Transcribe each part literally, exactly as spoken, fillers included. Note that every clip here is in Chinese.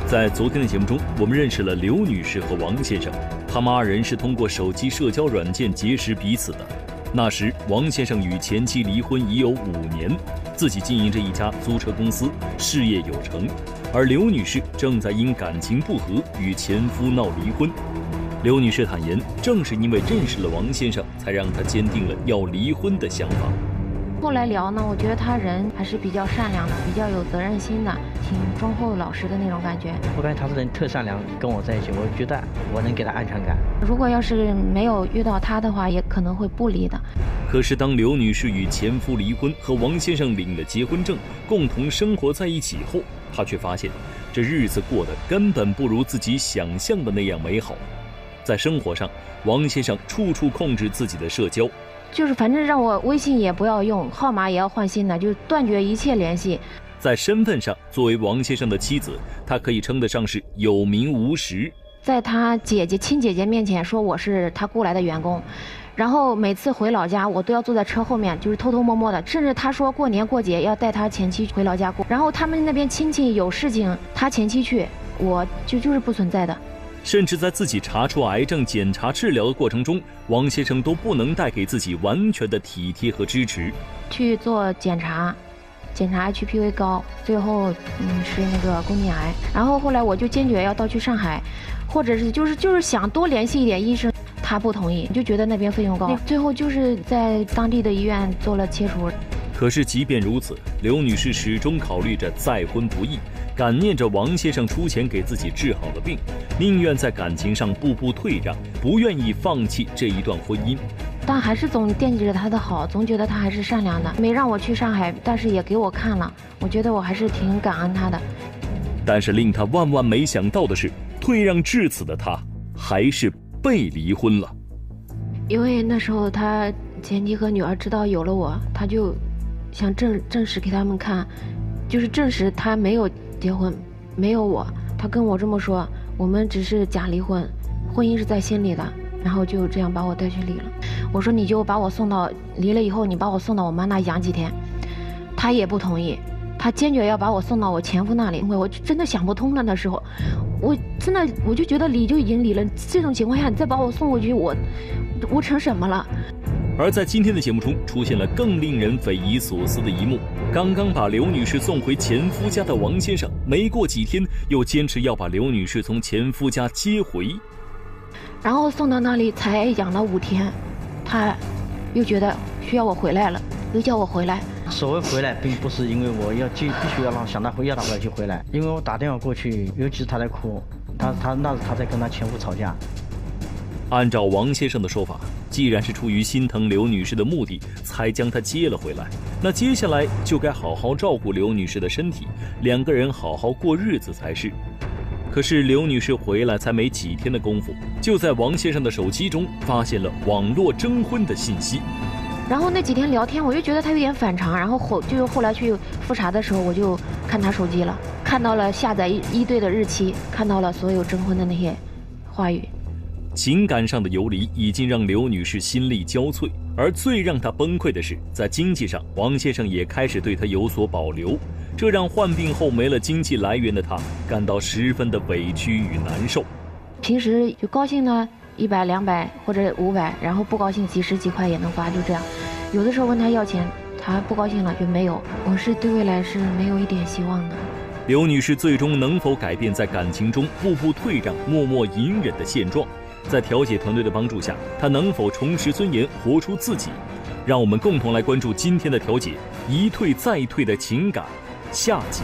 在昨天的节目中，我们认识了刘女士和王先生，他们二人是通过手机社交软件结识彼此的。那时，王先生与前妻离婚已有五年，自己经营着一家租车公司，事业有成，而刘女士正在因感情不和与前夫闹离婚。刘女士坦言，正是因为认识了王先生，才让她坚定了要离婚的想法。 后来聊呢，我觉得他人还是比较善良的，比较有责任心的，挺忠厚老实的那种感觉。 我感觉他这人特善良，跟我在一起，我觉得我能给他安全感。 如果要是没有遇到他的话，也可能会不离的。 可是当刘女士与前夫离婚，和王先生领了结婚证，共同生活在一起后，她却发现，这日子过得根本不如自己想象的那样美好。在生活上，王先生处处控制自己的社交。 就是反正让我微信也不要用，号码也要换新的，就断绝一切联系。 在身份上，作为王先生的妻子，她可以称得上是有名无实。 在他姐姐、亲姐姐面前说我是他雇来的员工，然后每次回老家，我都要坐在车后面，就是偷偷摸摸的。甚至他说过年过节要带他前妻回老家过，然后他们那边亲戚有事情，他前妻去，我就就是不存在的。 甚至在自己查出癌症检查治疗的过程中，王先生都不能带给自己完全的体贴和支持。 去做检查，检查 H P V 高，最后嗯是那个宫颈癌。然后后来我就坚决要到去上海，或者是就是就是想多联系一点医生，他不同意，就觉得那边费用高，最后就是在当地的医院做了切除。 可是即便如此，刘女士始终考虑着再婚不易，感念着王先生出钱给自己治好了病，宁愿在感情上步步退让，不愿意放弃这一段婚姻。 但还是总惦记着他的好，总觉得他还是善良的，没让我去上海，但是也给我看了，我觉得我还是挺感恩他的。 但是令他万万没想到的是，退让至此的他，还是被离婚了。 因为那时候他前妻和女儿知道有了我，他就想证证实给他们看，就是证实他没有结婚，没有我。他跟我这么说，我们只是假离婚，婚姻是在心里的。然后就这样把我带去离了。我说你就把我送到离了以后，你把我送到我妈那养几天。他也不同意，他坚决要把我送到我前夫那里。我真的想不通了，那时候我真的我就觉得离就已经离了，这种情况下你再把我送回去，我我成什么了？ 而在今天的节目中，出现了更令人匪夷所思的一幕。刚刚把刘女士送回前夫家的王先生，没过几天又坚持要把刘女士从前夫家接回， 然后送到那里才养了五天，他又觉得需要我回来了，又叫我回来。 所谓回来，并不是因为我要去必须要让想他回要他回来就回来，因为我打电话过去，尤其是他在哭，他他那是他在跟他前夫吵架。 按照王先生的说法，既然是出于心疼刘女士的目的才将她接了回来，那接下来就该好好照顾刘女士的身体，两个人好好过日子才是。可是刘女士回来才没几天的功夫，就在王先生的手机中发现了网络征婚的信息。 然后那几天聊天，我就觉得他有点反常，然后后就是后来去复查的时候，我就看他手机了，看到了下载一对的日期，看到了所有征婚的那些话语。 情感上的游离已经让刘女士心力交瘁，而最让她崩溃的是，在经济上，王先生也开始对她有所保留，这让患病后没了经济来源的她感到十分的委屈与难受。 平时就高兴呢，一百、两百或者五百，然后不高兴几十几块也能发，就这样。有的时候问他要钱，他不高兴了就没有。我是对未来是没有一点希望的。 刘女士最终能否改变在感情中步步退让、默默隐忍的现状？在调解团队的帮助下，她能否重拾尊严，活出自己？让我们共同来关注今天的调解，一退再退的情感，下集。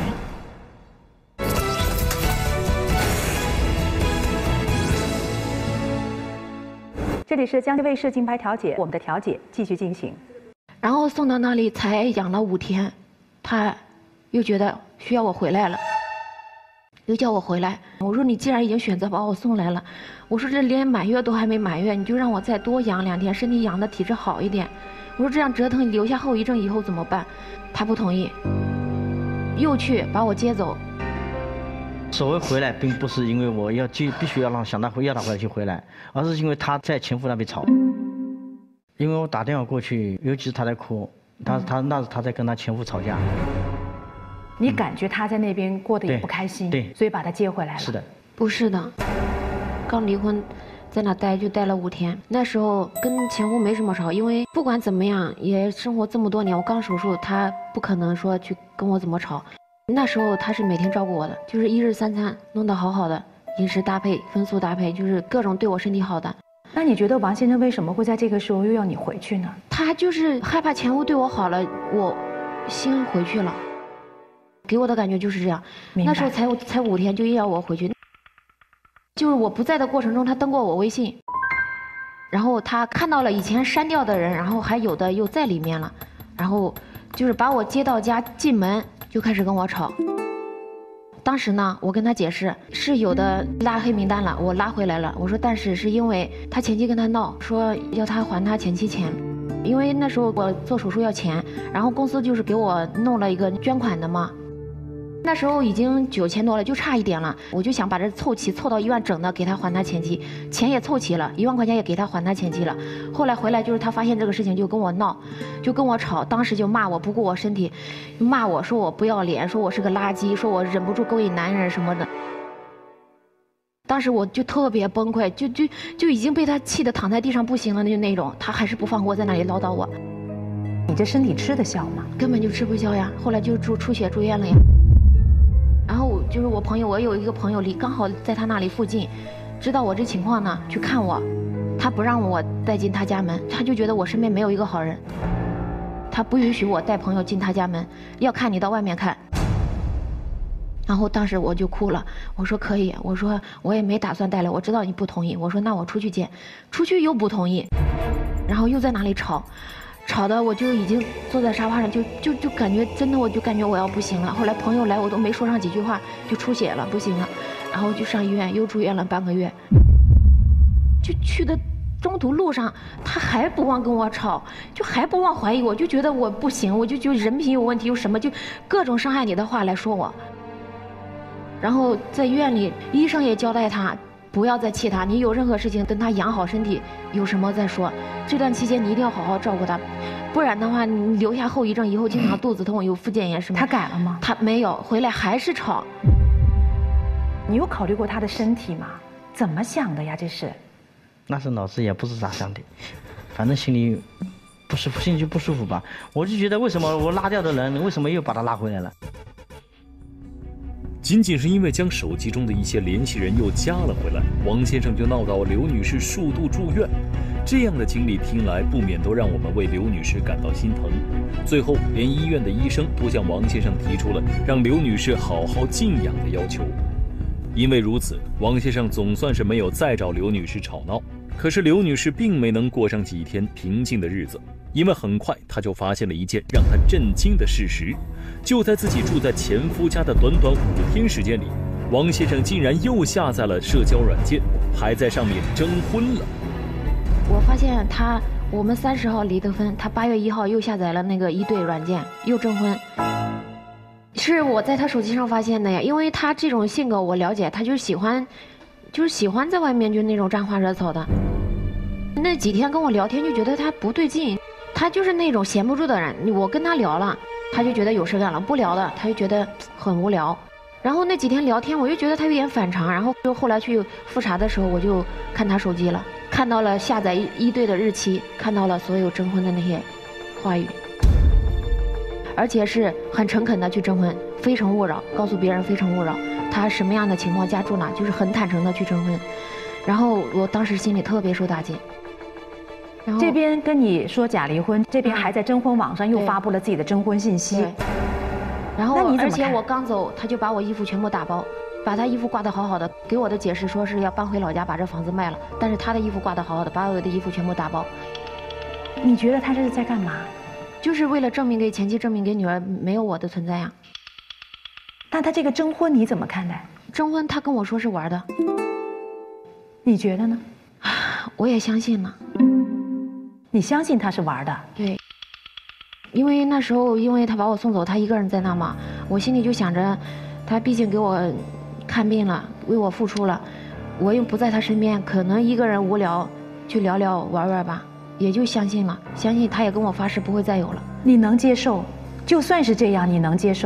这里是江西卫视金牌调解，我们的调解继续进行。 然后送到那里才养了五天，他又觉得需要我回来了，又叫我回来。我说你既然已经选择把我送来了，我说这连满月都还没满月，你就让我再多养两天，身体养的体质好一点。我说这样折腾留下后遗症以后怎么办？他不同意，又去把我接走。 所谓回来，并不是因为我要去必须要让想他回要他回来就回来，而是因为他在前夫那边吵。因为我打电话过去，尤其是他在哭，他他那是他在跟他前夫吵架。 你感觉他在那边过得也对不开心， 对所以把他接回来了。 是的， 不是的，刚离婚，在那待就待了五天。那时候跟前夫没什么吵，因为不管怎么样，也生活这么多年，我刚手术，他不可能说去跟我怎么吵。那时候他是每天照顾我的，就是一日三餐弄得好好的，饮食搭配、荤素搭配，就是各种对我身体好的。 那你觉得王先生为什么会在这个时候又要你回去呢？ 他就是害怕前夫对我好了，我心回去了，给我的感觉就是这样。 明白那时候才才五天就硬要我回去，就是我不在的过程中，他登过我微信，然后他看到了以前删掉的人，然后还有的又在里面了，然后就是把我接到家进门就开始跟我吵。当时呢，我跟他解释是有的拉黑名单了，我拉回来了。我说但是是因为他前妻跟他闹，说要他还他前妻钱，因为那时候我做手术要钱，然后公司就是给我弄了一个捐款的嘛。那时候已经九千多了，就差一点了，我就想把这凑齐，凑到一万整的给他还他前妻，钱也凑齐了，一万块钱也给他还他前妻了。后来回来就是他发现这个事情就跟我闹，就跟我吵，当时就骂我不顾我身体，骂我说我不要脸，说我是个垃圾，说我忍不住勾引男人什么的。当时我就特别崩溃，就就就已经被他气得躺在地上不行了，就那种，他还是不放过，在那里唠叨我。 你这身体吃得消吗？ 根本就吃不消呀，后来就住出血住院了呀。然后就是我朋友，我有一个朋友离刚好在他那里附近，知道我这情况呢，去看我，他不让我带进他家门，他就觉得我身边没有一个好人，他不允许我带朋友进他家门，要看你到外面看。然后当时我就哭了，我说可以，我说我也没打算带来，我知道你不同意，我说那我出去见，出去又不同意，然后又在那里吵。吵的我就已经坐在沙发上，就就就感觉真的，我就感觉我要不行了。后来朋友来，我都没说上几句话，就出血了，不行了，然后就上医院，又住院了半个月。就去的中途路上，他还不忘跟我吵，就还不忘怀疑我，就觉得我不行，我就就人品有问题，有什么就各种伤害你的话来说我。然后在医院里，医生也交代他。不要再气他，你有任何事情等他养好身体，有什么再说。这段期间你一定要好好照顾他，不然的话你留下后遗症，以后经常肚子痛，有附件炎什么。 他改了吗？ 他没有，回来还是吵。 你有考虑过他的身体吗？怎么想的呀？这是？ 那是脑子也不是咋想的，反正心里不舒服，心里就不舒服吧。我就觉得为什么我拉掉的人，为什么又把他拉回来了？ 仅仅是因为将手机中的一些联系人又加了回来，王先生就闹到刘女士数度住院。这样的经历听来不免都让我们为刘女士感到心疼。最后连医院的医生都向王先生提出了让刘女士好好静养的要求。因为如此，王先生总算是没有再找刘女士吵闹。可是刘女士并没能过上几天平静的日子，因为很快她就发现了一件让她震惊的事实。就在自己住在前夫家的短短五天时间里，王先生竟然又下载了社交软件，还在上面征婚了。 我发现他，我们三十号离的婚，他八月一号又下载了那个一对软件，又征婚。是我在他手机上发现的呀，因为他这种性格我了解，他就是喜欢，就是喜欢在外面就那种沾花惹草的。那几天跟我聊天就觉得他不对劲，他就是那种闲不住的人。我跟他聊了，他就觉得有事干了；不聊的，他就觉得很无聊。然后那几天聊天，我就觉得他有点反常。然后就后来去复查的时候，我就看他手机了，看到了下载一对的日期，看到了所有征婚的那些话语，而且是很诚恳的去征婚，非诚勿扰，告诉别人非诚勿扰，他什么样的情况家住哪，就是很坦诚的去征婚。然后我当时心里特别受打击。然后这边跟你说假离婚，这边还在征婚网上又对发布了自己的征婚信息。 然后那你怎么看而且我刚走，他就把我衣服全部打包，把他衣服挂得好好的，给我的解释说是要搬回老家把这房子卖了，但是他的衣服挂得好好的，把我的衣服全部打包。 你觉得他这是在干嘛？ 就是为了证明给前妻，证明给女儿没有我的存在呀。 那他这个征婚你怎么看待？ 征婚他跟我说是玩的， 你觉得呢？ 我也相信了。 你相信他是玩的？ 对，因为那时候因为他把我送走，他一个人在那嘛，我心里就想着，他毕竟给我看病了，为我付出了，我又不在他身边，可能一个人无聊，去聊聊玩玩吧，也就相信了，相信他也跟我发誓不会再有了。 你能接受？就算是这样，你能接受？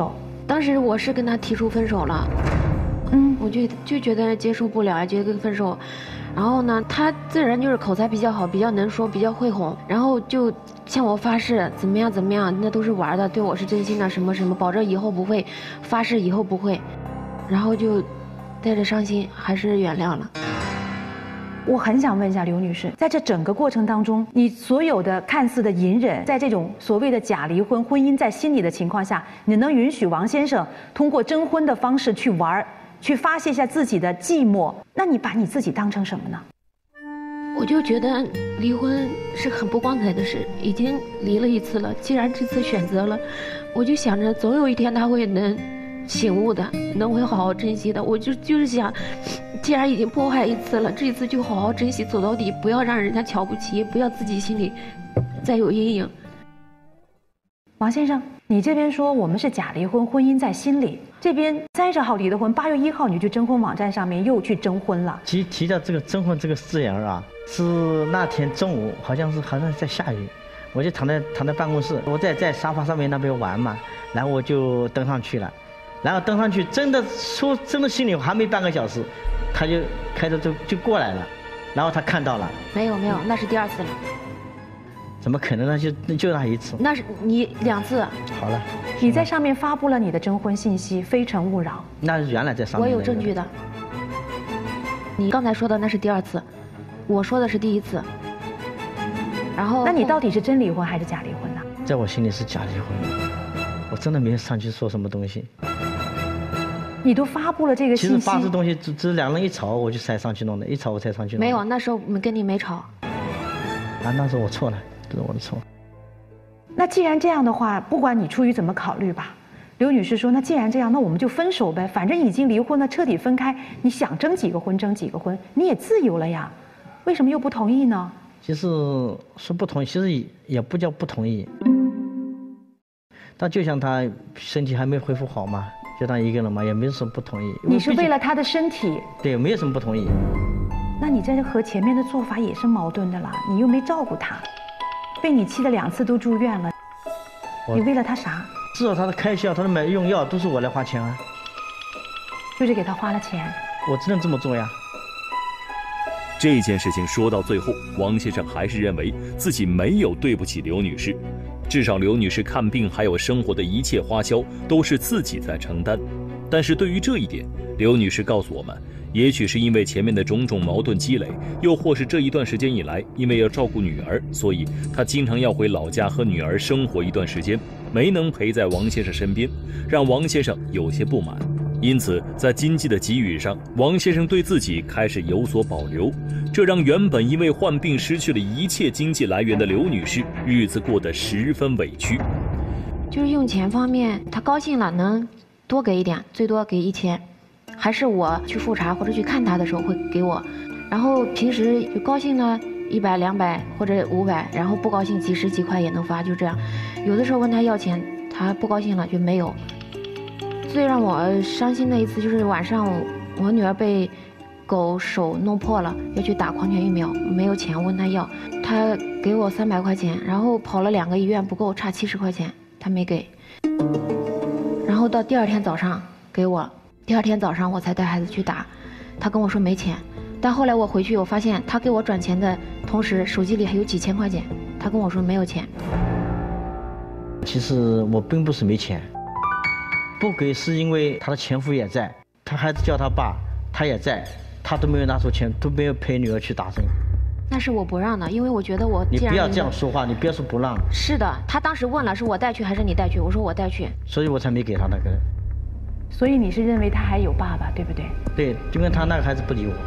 当时我是跟他提出分手了，嗯，我就就觉得接受不了，觉得分手。然后呢，他这人就是口才比较好，比较能说，比较会哄，然后就向我发誓怎么样怎么样，那都是玩的，对我是真心的，什么什么，保证以后不会，发誓以后不会，然后就带着伤心还是原谅了。 我很想问一下刘女士，在这整个过程当中，你所有的看似的隐忍，在这种所谓的假离婚、婚姻在心里的情况下，你能允许王先生通过征婚的方式去玩，去发泄一下自己的寂寞？那你把你自己当成什么呢？ 我就觉得离婚是很不光彩的事，已经离了一次了，既然这次选择了，我就想着总有一天他会能醒悟的，能会好好珍惜的。我就就是想，既然已经破坏一次了，这一次就好好珍惜，走到底，不要让人家瞧不起，不要自己心里再有阴影。 王先生，你这边说我们是假离婚，婚姻在心里；这边三十号离的婚，八月一号你去征婚网站上面又去征婚了。 提提到这个征婚这个字眼啊，是那天中午，好像是好像在下雨，我就躺在躺在办公室，我在在沙发上面那边玩嘛，然后我就登上去了，然后登上去真的说真的心里还没半个小时，他就开着就就过来了，然后他看到了。 没有没有，那是第二次了。 怎么可能呢？就就那一次。 那是你两次。 好了， 你在上面发布了你的征婚信息，非诚勿扰。 那是原来在上面。 我有证据的。你刚才说的那是第二次，我说的是第一次。然后， 那你到底是真离婚还是假离婚呢？ 在我心里是假离婚，我真的没有上去说什么东西。 你都发布了这个信息。 其实发这东西只只两人一吵我就才上去弄的，一吵我才上去弄的。 没有，那时候跟你没吵。 啊，那时候我错了。这是我的错。 那既然这样的话，不管你出于怎么考虑吧，刘女士说，那既然这样，那我们就分手呗，反正已经离婚了，彻底分开，你想征几个婚征几个婚，你也自由了呀，为什么又不同意呢？ 其实说不同意，其实也也不叫不同意。但就像他身体还没恢复好嘛，就他一个人嘛，也没有什么不同意。 你是为了他的身体？对， 没有什么不同意。 那你这和前面的做法也是矛盾的了，你又没照顾他。被你气的两次都住院了，你为了他啥？ 至少他的开销，他的买用药都是我来花钱啊。 就是给他花了钱。 我只能这么做呀。 这件事情说到最后，王先生还是认为自己没有对不起刘女士，至少刘女士看病还有生活的一切花销都是自己在承担。但是对于这一点，刘女士告诉我们，也许是因为前面的种种矛盾积累，又或是这一段时间以来，因为要照顾女儿，所以她经常要回老家和女儿生活一段时间，没能陪在王先生身边，让王先生有些不满。因此在经济的给予上，王先生对自己开始有所保留，这让原本因为患病失去了一切经济来源的刘女士日子过得十分委屈。 就是用钱方面，她高兴了能多给一点，最多给一千，还是我去复查或者去看他的时候会给我，然后平时就高兴了一百两百或者五百，然后不高兴几十几块也能发，就这样。有的时候问他要钱，他不高兴了就没有。最让我伤心的一次就是晚上我女儿被狗手弄破了，要去打狂犬疫苗，没有钱问他要，他给我三百块钱，然后跑了两个医院不够，差七十块钱他没给，然后到第二天早上给我。第二天早上我才带孩子去打，他跟我说没钱，但后来我回去我发现他给我转钱的同时手机里还有几千块钱，他跟我说没有钱。 其实我并不是没钱，不给是因为他的前夫也在，他孩子叫他爸，他也在，他都没有拿出钱，都没有陪女儿去打针。 那是我不让的，因为我觉得我既然你不要这样说话，你不要说不让。 是的，他当时问了是我带去还是你带去，我说我带去， 所以我才没给他那个。 所以你是认为他还有爸爸，对不对？ 对，因为他那个孩子不理我。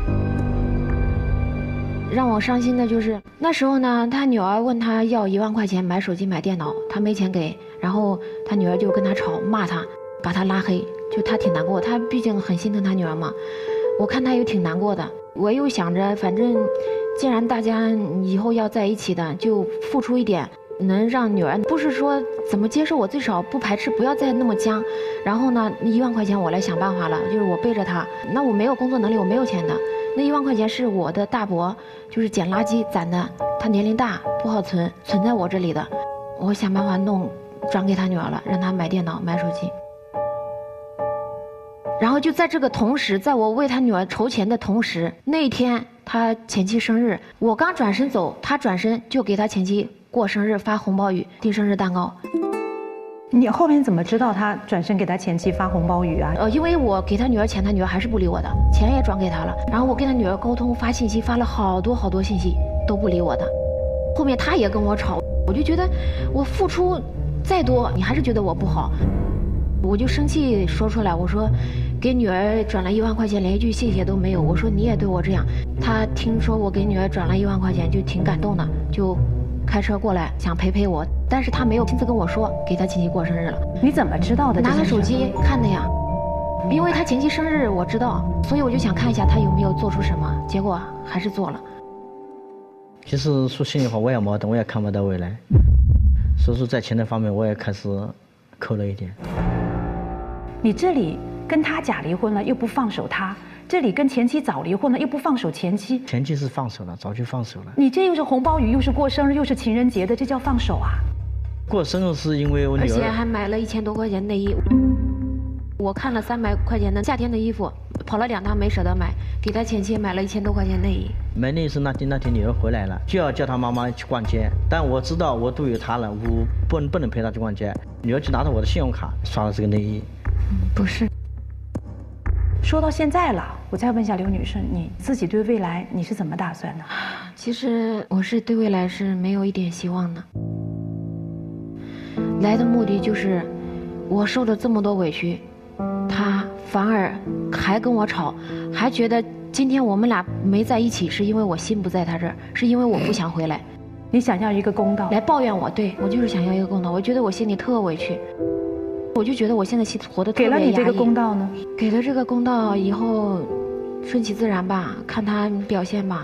让我伤心的就是那时候呢，他女儿问他要一万块钱买手机买电脑，他没钱给，然后他女儿就跟他吵，骂他，把他拉黑，就他挺难过，他毕竟很心疼他女儿嘛。我看他也挺难过的，我又想着反正既然大家以后要在一起的，就付出一点。能让女儿不是说怎么接受我，最少不排斥，不要再那么僵。然后呢，一万块钱我来想办法了，就是我背着她，那我没有工作能力，我没有钱的。那一万块钱是我的大伯，就是捡垃圾攒的，他年龄大不好存，存在我这里的，我想办法弄转给他女儿了，让他买电脑买手机。 就在这个同时，在我为他女儿筹钱的同时，那一天他前妻生日，我刚转身走，他转身就给他前妻过生日发红包雨，订生日蛋糕。 你后面怎么知道他转身给他前妻发红包雨啊？ 呃，因为我给他女儿钱，他女儿还是不理我的，钱也转给他了。然后我跟他女儿沟通发信息，发了好多好多信息，都不理我的。后面他也跟我吵，我就觉得我付出再多，你还是觉得我不好，我就生气说出来，我说给女儿转了一万块钱，连一句谢谢都没有。我说你也对我这样。他听说我给女儿转了一万块钱，就挺感动的，就开车过来想陪陪我，但是他没有亲自跟我说给他前妻过生日了。 你怎么知道的？ 拿他手机看的呀，因为他前妻生日我知道，所以我就想看一下他有没有做出什么，结果还是做了。 其实说心里话，我也矛盾，我也看不到未来，所以说在钱的方面我也开始抠了一点。 你这里跟他假离婚了，又不放手他；这里跟前妻早离婚了，又不放手前妻。 前妻是放手了，早就放手了。 你这又是红包雨，又是过生日，又是情人节的，这叫放手啊？ 过生日是因为我女儿， 而且还买了一千多块钱内衣。我看了三百块钱的夏天的衣服，跑了两趟没舍得买，给他前妻买了一千多块钱内衣。 买内衣是那天那天女儿回来了，就要叫她妈妈去逛街，但我知道我都有她了，我不不能陪她去逛街。女儿就拿着我的信用卡刷了这个内衣。 嗯，不是。 说到现在了，我再问一下刘女士，你自己对未来你是怎么打算的？ 其实我是对未来是没有一点希望的。来的目的就是我受了这么多委屈，他反而还跟我吵，还觉得今天我们俩没在一起是因为我心不在他这儿，是因为我不想回来。 你想要一个公道， 来抱怨我。对，我就是想要一个公道。我觉得我心里特委屈，我就觉得我现在活得特别压抑。 给了你这个公道呢？ 给了这个公道以后，顺其自然吧，看他表现吧。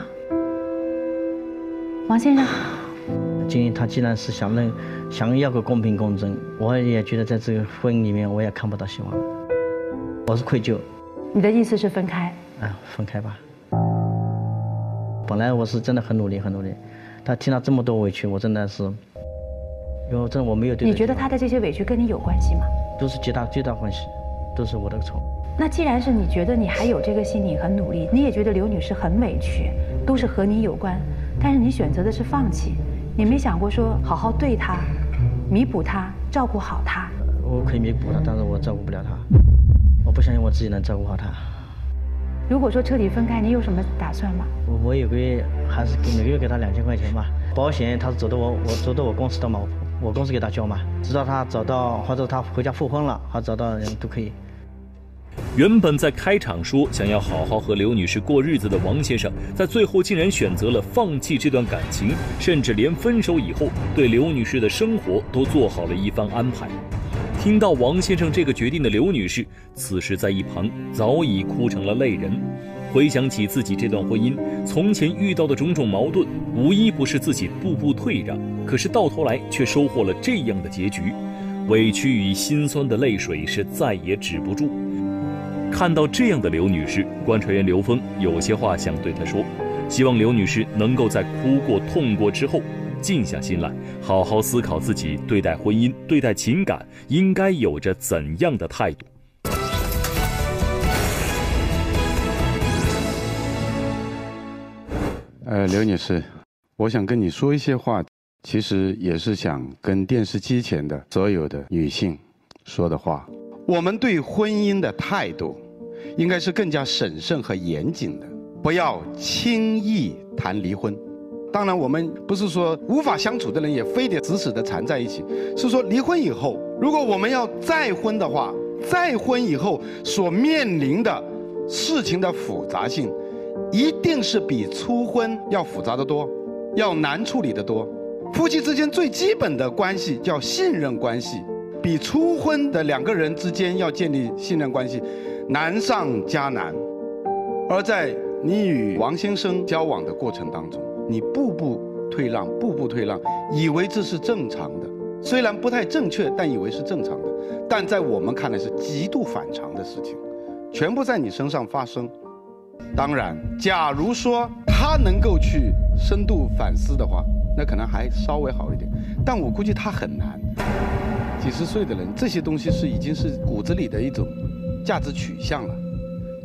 王先生， 今天他既然是想能想要个公平公正，我也觉得在这个婚姻里面我也看不到希望了，我是愧疚。 你的意思是分开？ 啊，分开吧。本来我是真的很努力很努力，他听到这么多委屈，我真的是，因为真我没有对。 你觉得他的这些委屈跟你有关系吗？ 都是极大最大关系，都是我的错。 那既然是你觉得你还有这个心，你很努力，你也觉得刘女士很委屈，都是和你有关，但是你选择的是放弃，你没想过说好好对她，弥补她，照顾好她。 我可以弥补她，但是我照顾不了她，我不相信我自己能照顾好她。 如果说彻底分开，你有什么打算吗？ 我我有个月还是给每个月给她两千块钱吧，保险他是走到我我走到我公司的嘛，我公司给他交嘛，直到他找到或者他回家复婚了，或者找到人都可以。 原本在开场说想要好好和刘女士过日子的王先生，在最后竟然选择了放弃这段感情，甚至连分手以后对刘女士的生活都做好了一番安排。听到王先生这个决定的刘女士，此时在一旁早已哭成了泪人。回想起自己这段婚姻，从前遇到的种种矛盾，无一不是自己步步退让，可是到头来却收获了这样的结局，委屈与心酸的泪水是再也止不住。看到这样的刘女士，观察员刘峰有些话想对她说，希望刘女士能够在哭过痛过之后静下心来，好好思考自己对待婚姻对待情感应该有着怎样的态度。 呃，刘女士，我想跟你说一些话，其实也是想跟电视机前的所有的女性说的话。我们对婚姻的态度应该是更加审慎和严谨的，不要轻易谈离婚。当然我们不是说无法相处的人也非得死死地缠在一起，是说离婚以后，如果我们要再婚的话，再婚以后所面临的事情的复杂性一定是比初婚要复杂得多，要难处理得多。夫妻之间最基本的关系叫信任关系，比初婚的两个人之间要建立信任关系难上加难。而在你与王先生交往的过程当中，你步步退让，步步退让，以为这是正常的，虽然不太正确，但以为是正常的，但在我们看来是极度反常的事情，全部在你身上发生。当然，假如说他能够去深度反思的话，那可能还稍微好一点，但我估计他很难。几十岁的人，这些东西是已经是骨子里的一种价值取向了。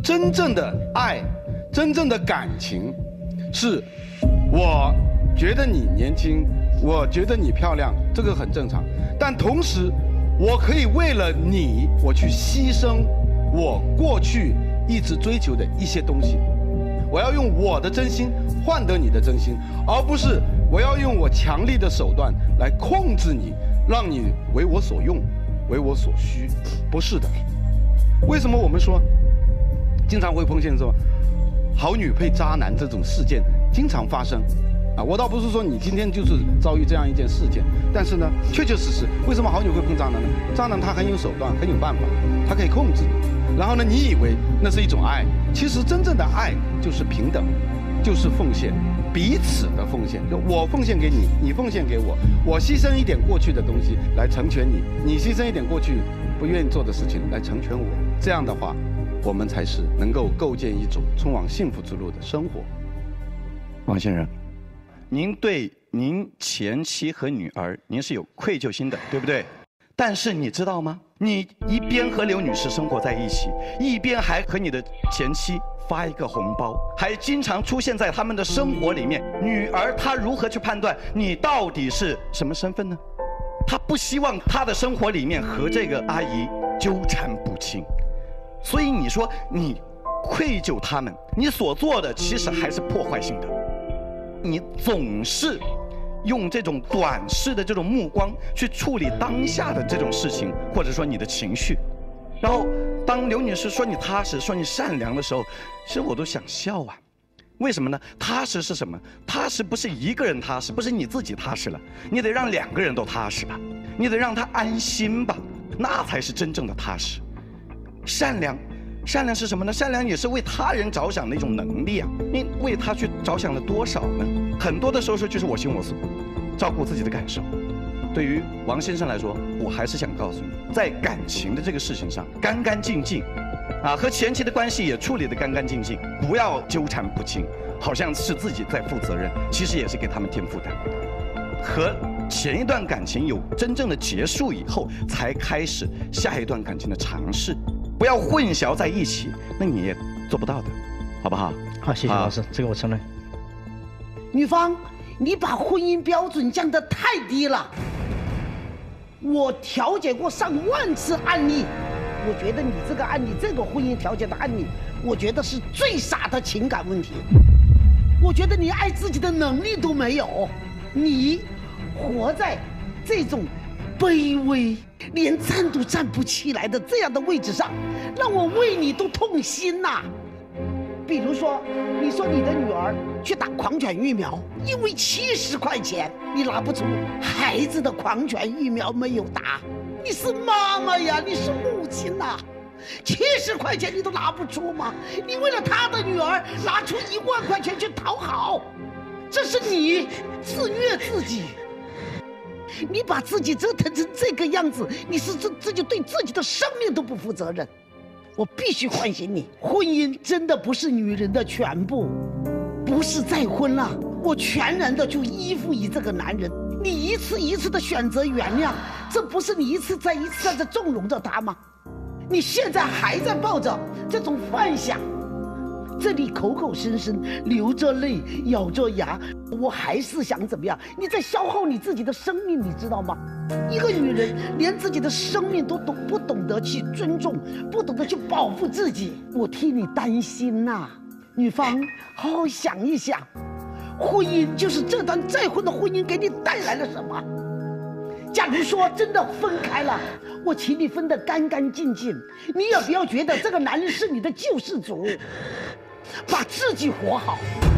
真正的爱，真正的感情，是我觉得你年轻，我觉得你漂亮，这个很正常。但同时，我可以为了你，我去牺牲我过去一直追求的一些东西。我要用我的真心换得你的真心，而不是我要用我强力的手段来控制你，让你为我所用，为我所需。不是的。为什么我们说经常会碰见说好女配渣男这种事件经常发生？啊，我倒不是说你今天就是遭遇这样一件事件，但是呢，确确实实，为什么好女会碰渣男呢？渣男他很有手段，很有办法，他可以控制你。然后呢，你以为那是一种爱，其实真正的爱就是平等，就是奉献，彼此的奉献。就我奉献给你，你奉献给我，我牺牲一点过去的东西来成全你，你牺牲一点过去不愿意做的事情来成全我。这样的话，我们才是能够构建一种通往幸福之路的生活。 王先生，您对您前妻和女儿，您是有愧疚心的，对不对？但是你知道吗？你一边和刘女士生活在一起，一边还和你的前妻发一个红包，还经常出现在他们的生活里面。女儿她如何去判断你到底是什么身份呢？她不希望她的生活里面和这个阿姨纠缠不清，所以你说你愧疚他们，你所做的其实还是破坏性的。你总是用这种短视的这种目光去处理当下的这种事情，或者说你的情绪。然后当刘女士说你踏实，说你善良的时候，其实我都想笑啊。为什么呢？踏实是什么？踏实不是一个人踏实，不是你自己踏实了，你得让两个人都踏实吧，你得让他安心吧，那才是真正的踏实。善良，善良是什么呢？善良也是为他人着想的一种能力啊。你为他去着想了多少呢？很多的时候是就是我行我素，照顾自己的感受。对于王先生来说，我还是想告诉你，在感情的这个事情上，干干净净，啊，和前妻的关系也处理得干干净净，不要纠缠不清，好像是自己在负责任，其实也是给他们添负担。和前一段感情有真正的结束以后，才开始下一段感情的尝试，不要混淆在一起，那你也做不到的，好不好？ 好，谢谢老师，这个我承认。 女方，你把婚姻标准降得太低了。我调解过上万次案例，我觉得你这个案例，这个婚姻调解的案例，我觉得是最傻的情感问题。我觉得你爱自己的能力都没有，你活在这种卑微、连站都站不起来的这样的位置上，让我为你都痛心呐、啊。比如说，你说你的女儿去打狂犬疫苗，因为七十块钱你拿不出孩子的狂犬疫苗没有打，你是妈妈呀，你是母亲呐、啊，七十块钱你都拿不出吗？你为了他的女儿拿出一万块钱去讨好，这是你自虐自己。你把自己折腾成这个样子，你是这这就对自己的生命都不负责任。我必须唤醒你，婚姻真的不是女人的全部，不是再婚了，我全然的就依附于这个男人。你一次一次的选择原谅，这不是你一次再一次的纵容着他吗？你现在还在抱着这种幻想，这里口口声声流着泪咬着牙，我还是想怎么样？你在消耗你自己的生命，你知道吗？一个女人连自己的生命都懂不懂得去尊重，不懂得去保护自己，我替你担心呐、啊。女方，好好想一想，婚姻就是这段再婚的婚姻给你带来了什么？假如说真的分开了，我请你分得干干净净，你也不要觉得这个男人是你的救世主，把自己活好。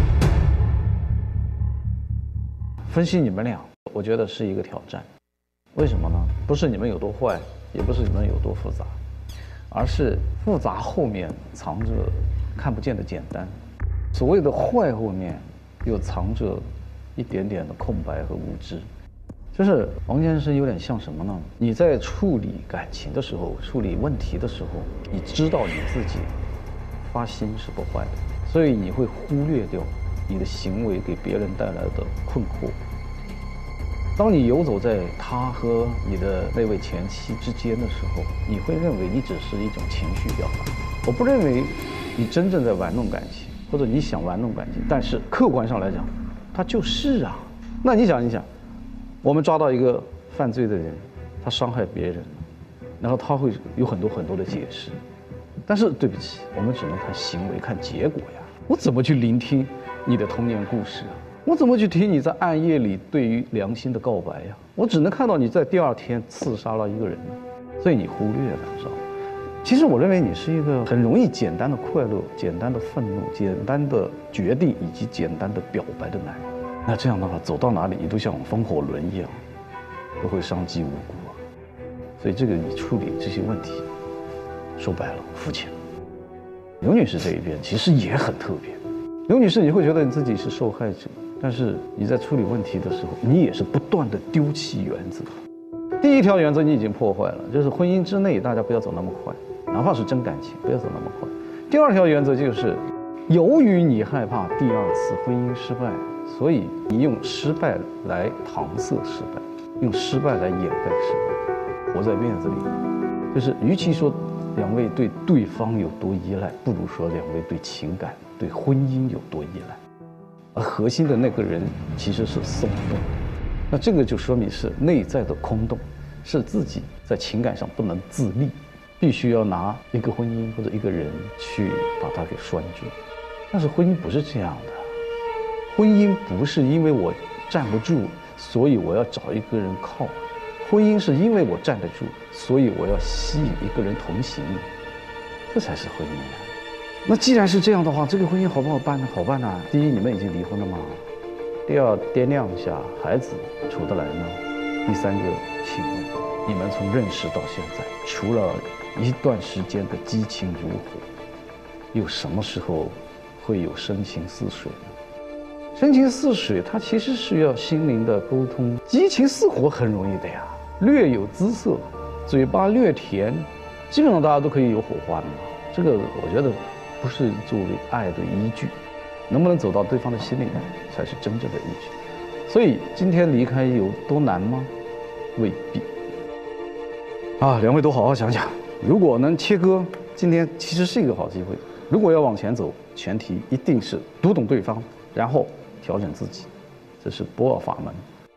分析你们俩，我觉得是一个挑战。为什么呢？不是你们有多坏，也不是你们有多复杂，而是复杂后面藏着看不见的简单，所谓的坏后面又藏着一点点的空白和无知。就是王先生有点像什么呢？你在处理感情的时候，处理问题的时候，你知道你自己发心是不坏的，所以你会忽略掉你的行为给别人带来的困惑。当你游走在他和你的那位前妻之间的时候，你会认为你只是一种情绪表达， 我不认为你真正在玩弄感情，或者你想玩弄感情，但是客观上来讲，他就是啊。那你想一想，我们抓到一个犯罪的人，他伤害别人，然后他会有很多很多的解释，但是对不起，我们只能看行为，看结果呀。我怎么去聆听你的童年故事啊？我怎么去听你在暗夜里对于良心的告白呀？我只能看到你在第二天刺杀了一个人，所以你忽略了，知道吗？其实我认为你是一个很容易简单的快乐、简单的愤怒、简单的决定以及简单的表白的男人。那这样的话，走到哪里你都像风火轮一样，都会伤及无辜啊。所以这个你处理这些问题，说白了肤浅。刘女士这一边其实也很特别。刘女士，你会觉得你自己是受害者，但是你在处理问题的时候，你也是不断的丢弃原则。第一条原则你已经破坏了，就是婚姻之内大家不要走那么快，哪怕是真感情，不要走那么快。第二条原则就是，由于你害怕第二次婚姻失败，所以你用失败来搪塞失败，用失败来掩盖失败，活在面子里。就是与其说两位对对方有多依赖，不如说两位对情感、对婚姻有多依赖。而核心的那个人其实是松动，那这个就说明是内在的空洞，是自己在情感上不能自立，必须要拿一个婚姻或者一个人去把它给拴住。但是婚姻不是这样的，婚姻不是因为我站不住，所以我要找一个人靠。婚姻是因为我站得住，所以我要吸引一个人同行，这才是婚姻啊。那既然是这样的话，这个婚姻好不好办呢？好办啊。第一，你们已经离婚了吗？第二，掂量一下，孩子处得来吗？第三个，请问你们从认识到现在，除了一段时间的激情如火，有什么时候会有深情似水呢？深情似水，它其实是要心灵的沟通。激情似火很容易的呀，略有姿色，嘴巴略甜，基本上大家都可以有火花的嘛。这个我觉得不是作为爱的依据，能不能走到对方的心里呢，才是真正的依据。所以今天离开有多难吗？未必。啊，两位都好好想想，如果能切割，今天其实是一个好机会。如果要往前走，前提一定是读懂对方，然后调整自己，这是不二法门。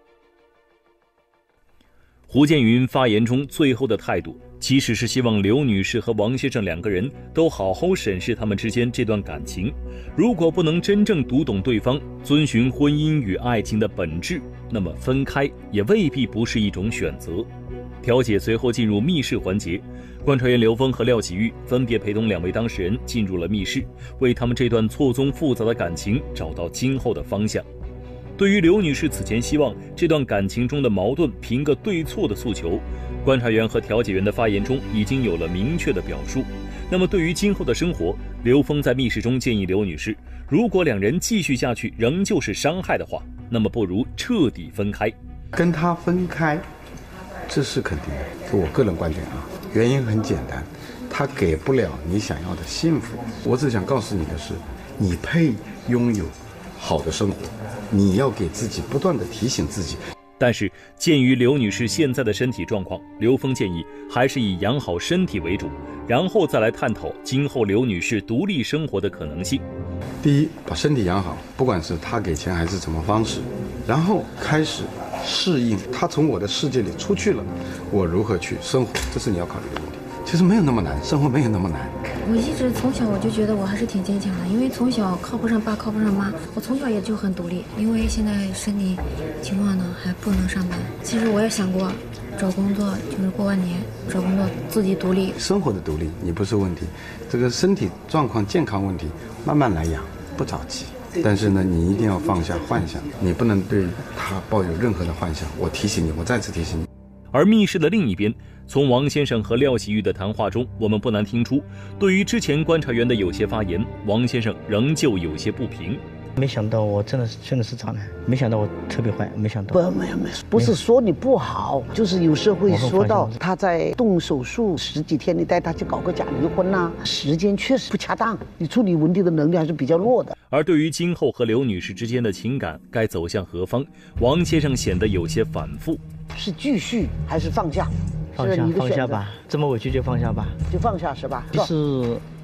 胡建云发言中最后的态度，其实是希望刘女士和王先生两个人都好好审视他们之间这段感情。如果不能真正读懂对方，遵循婚姻与爱情的本质，那么分开也未必不是一种选择。调解随后进入密室环节，观察员刘峰和廖启玉分别陪同两位当事人进入了密室，为他们这段错综复杂的感情找到今后的方向。对于刘女士此前希望这段感情中的矛盾评个对错的诉求，观察员和调解员的发言中已经有了明确的表述。那么对于今后的生活，刘峰在密室中建议刘女士，如果两人继续下去仍旧是伤害的话，那么不如彻底分开。 跟他分开，这是肯定的，是我个人观点啊。原因很简单，他给不了你想要的幸福。我只想告诉你的是，你配拥有好的生活，你要给自己不断的提醒自己。 但是鉴于刘女士现在的身体状况，刘峰建议还是以养好身体为主，然后再来探讨今后刘女士独立生活的可能性。 第一，把身体养好，不管是他给钱还是什么方式，然后开始适应他从我的世界里出去了，我如何去生活，这是你要考虑的问题。其实没有那么难，生活没有那么难。 我一直从小我就觉得我还是挺坚强的，因为从小靠不上爸靠不上妈，我从小也就很独立。因为现在身体情况呢还不能上班，其实我也想过找工作，就是过完年找工作自己独立。 生活的独立你不是问题，这个身体状况健康问题慢慢来养，不着急。但是呢，你一定要放下幻想，你不能对他抱有任何的幻想。我提醒你，我再次提醒你。 而密室的另一边，从王先生和廖启玉的谈话中，我们不难听出，对于之前观察员的有些发言，王先生仍旧有些不平。 没想到我真的是真的是渣男，没想到我特别坏，没想到。 不，没有没有，不是说你不好，就是有时候会说到他在动手术十几天，你带他去搞个假离婚呐、啊，时间确实不恰当，你处理问题的能力还是比较弱的。 而对于今后和刘女士之间的情感该走向何方，王先生显得有些反复。 是继续还是放下？ 放下，放下吧，这么委屈就放下吧， 就放下是吧？ 其实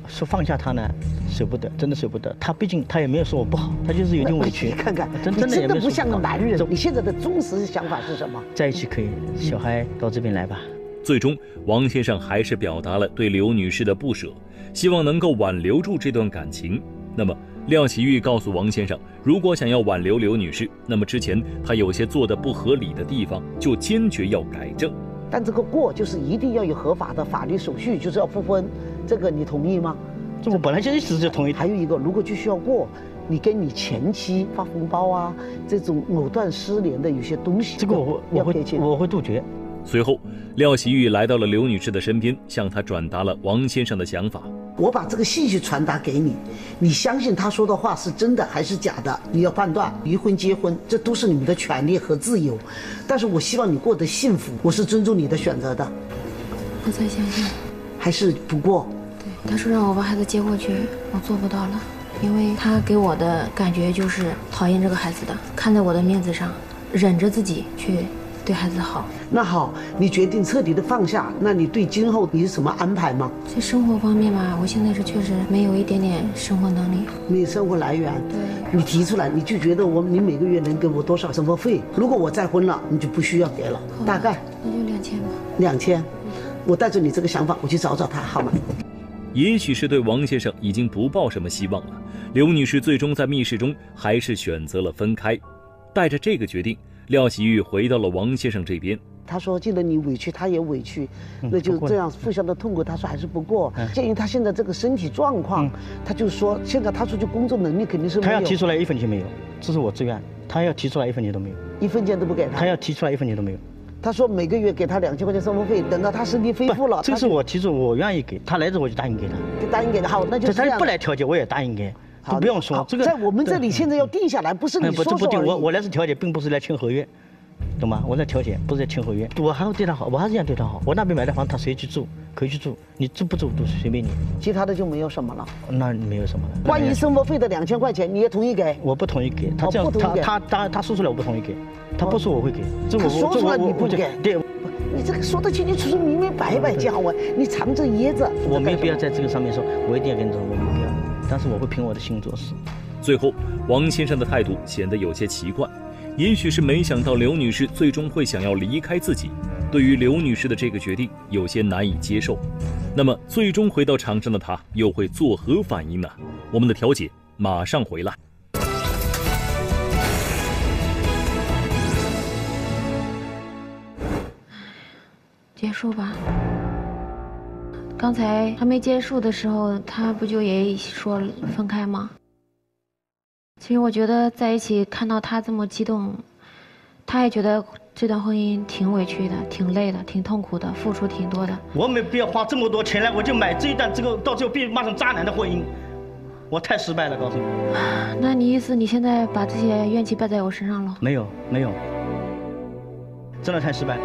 说放下他呢，舍不得，真的舍不得。他毕竟他也没有说我不好，他就是有点委屈。 你看看， 真你真的也没有说真的不像个男人走。 你现在的忠实想法是什么？ 在一起可以，小孩到这边来吧。 最终，王先生还是表达了对刘女士的不舍，希望能够挽留住这段感情。那么，廖启玉告诉王先生，如果想要挽留刘女士，那么之前他有些做的不合理的地方，就坚决要改正。 但这个过就是一定要有合法的法律手续，就是要复婚，这个你同意吗？ 这我本来就一直就同意。 还有一个，如果就需要过，你跟你前妻发红包啊，这种藕断丝连的有些东西， 这个我会我会我会杜绝。 随后，廖启玉来到了刘女士的身边，向她转达了王先生的想法。 我把这个信息传达给你，你相信他说的话是真的还是假的？你要判断。离婚、结婚，这都是你们的权利和自由，但是我希望你过得幸福，我是尊重你的选择的。 我再想想。 还是不过？ 对，他说让我把孩子接过去，我做不到了，因为他给我的感觉就是讨厌这个孩子的，看在我的面子上，忍着自己去对孩子好。 那好，你决定彻底的放下，那你对今后你有什么安排吗？ 在生活方面嘛，我现在是确实没有一点点生活能力， 没有生活来源。 对， 你提出来，你就觉得我你每个月能给我多少生活费？如果我再婚了，你就不需要给了，大概那就两千吧。 两千，我带着你这个想法，我去找找他，好吗？ 也许是对王先生已经不抱什么希望了，刘女士最终在密室中还是选择了分开。带着这个决定，廖启玉回到了王先生这边。 他说既然你委屈，他也委屈，那就这样互相的痛苦。他说还是不过，鉴于他现在这个身体状况，他就说现在他出去工作能力肯定是没有。 他要提出来一分钱没有，这是我自愿。他要提出来一分钱都没有， 一分钱都不给他。 他要提出来一分钱都没有。 他说每个月给他两千块钱生活费，等到他身体恢复了， 这是我提出，我愿意给他来这我就答应给他， 就答应给他。好，那就这样。 他不来调解我也答应给，就不用说这个。 在我们这里现在要定下来，不是你说说而已。 不定，我我来是调解，并不是来签合约，懂吗？我在调解，不是在签合约。我还会对他好，我还是想对他好。我那边买的房，他谁去住可以去住，你住不住都随便你。 其他的就没有什么了。 那没有什么了。 关于生活费的两千块钱，你也同意给？ 我不同意给他这样，他他他他说出来我不同意给，他不说我会给。这我说出来你不给？ 对。 你这个说得清清楚楚、明明白白讲完，你藏着掖着。 我没有必要在这个上面说，我一定要跟你说，我没有必要，但是我会凭我的心做事。 最后，王先生的态度显得有些奇怪，也许是没想到刘女士最终会想要离开自己，对于刘女士的这个决定有些难以接受。那么，最终回到场上的她又会作何反应呢？我们的调解马上回来。 结束吧。刚才还没结束的时候，他不就也说分开吗？其实我觉得在一起看到他这么激动，他也觉得这段婚姻挺委屈的、挺累的、挺痛苦的，付出挺多的。 我没必要花这么多钱来，我就买这一段这个到最后被骂成渣男的婚姻，我太失败了，告诉你。 那你意思你现在把这些怨气败在我身上了？ 没有，没有，真的太失败了。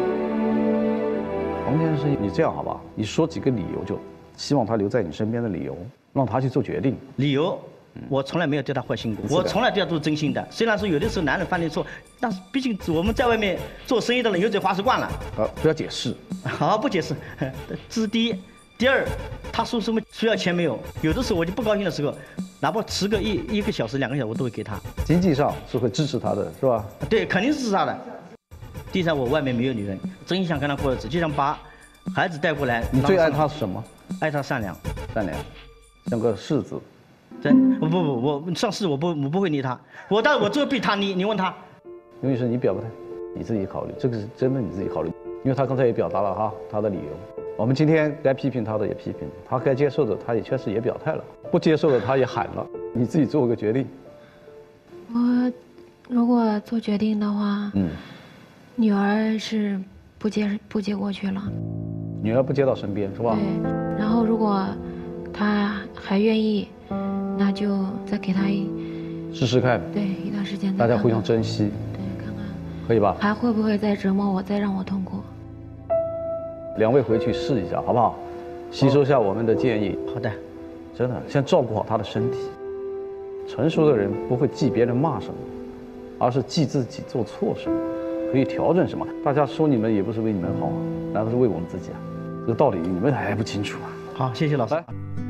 王先生，你这样好吧？你说几个理由，就希望他留在你身边的理由，让他去做决定。 理由，我从来没有对他坏心过，我从来对他都是真心的。虽然说有的时候男人犯的错，但是毕竟我们在外面做生意的人油嘴滑舌惯了。 好，不要解释。 好，不解释。这是第一。第二，他说什么需要钱没有？有的时候我就不高兴的时候，哪怕迟个一一个小时、两个小时，我都会给他。 经济上是会支持他的，是吧？ 对，肯定是支持他的。第三，我外面没有女人，真想跟他过日子，就想把孩子带过来。 你最爱他是什么？ 爱他善良， 善良，像个柿子。 真不不不，我上市我不我不会理他，我但是我这个比他你你问他。 刘女士，你表个态，你自己考虑，这个是真的你自己考虑，因为他刚才也表达了哈他的理由。我们今天该批评他的也批评，他该接受的他也确实也表态了，不接受的他也喊了，你自己做个决定。 我如果做决定的话，嗯。女儿是不接不接过去了， 女儿不接到身边是吧？ 对。然后如果她还愿意，那就再给她试试看。 对，一段时间大家互相珍惜。 对，看看可以吧？ 还会不会再折磨我，再让我痛苦？ 两位回去试一下好不好？吸收下我们的建议。 好的。 真的，先照顾好她的身体。成熟的人不会记别人骂什么，而是记自己做错什么。可以调整什么？大家说你们也不是为你们好啊，难道是为我们自己啊？这个道理你们还不清楚啊？ 好，谢谢老师。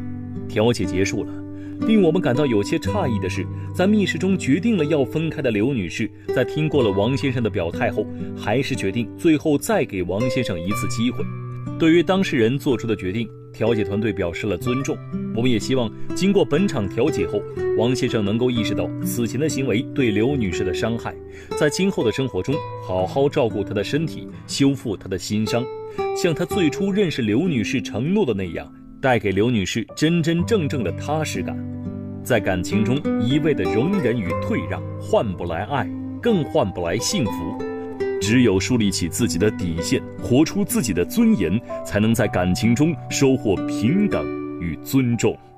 调解结束了。令我们感到有些诧异的是，在密室中决定了要分开的刘女士，在听过了王先生的表态后，还是决定最后再给王先生一次机会。对于当事人做出的决定，调解团队表示了尊重。我们也希望经过本场调解后，王先生能够意识到此前的行为对刘女士的伤害，在今后的生活中好好照顾她的身体，修复她的心伤，像他最初认识刘女士承诺的那样，带给刘女士真真正正的踏实感。在感情中一味的容忍与退让，换不来爱，更换不来幸福。只有树立起自己的底线，活出自己的尊严，才能在感情中收获平等与尊重。